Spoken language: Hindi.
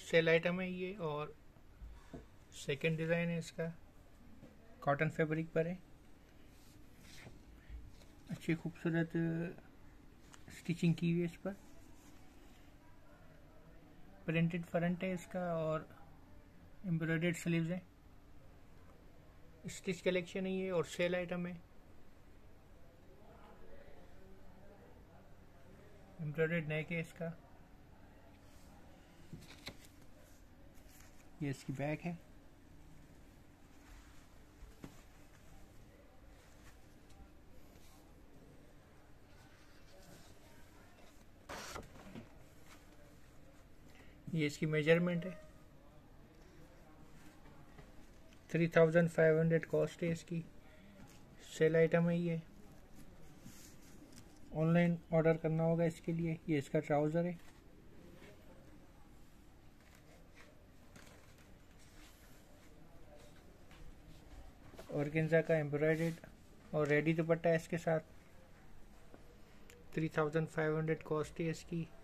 सेल आइटम है ये, और सेकंड डिज़ाइन है इसका, कॉटन फैब्रिक पर है। अच्छी खूबसूरत स्टिचिंग की हुई है इस पर। प्रिंटेड फ्रंट है इसका और एम्ब्रॉयडर्ड स्लीव्स हैं। स्टिच कलेक्शन है ये और सेल आइटम है। एम्ब्रॉयडर्ड नेक है इसका। ये इसकी बैक है। ये इसकी मेजरमेंट है। 3500 कॉस्ट है इसकी। सेल आइटम है ये। ऑनलाइन ऑर्डर करना होगा इसके लिए। ये इसका ट्राउज़र है। ऑर्गेन्जा का एम्ब्रॉयडर्ड और रेडी दुपट्टा है इसके साथ। 3500 कॉस्ट है इसकी।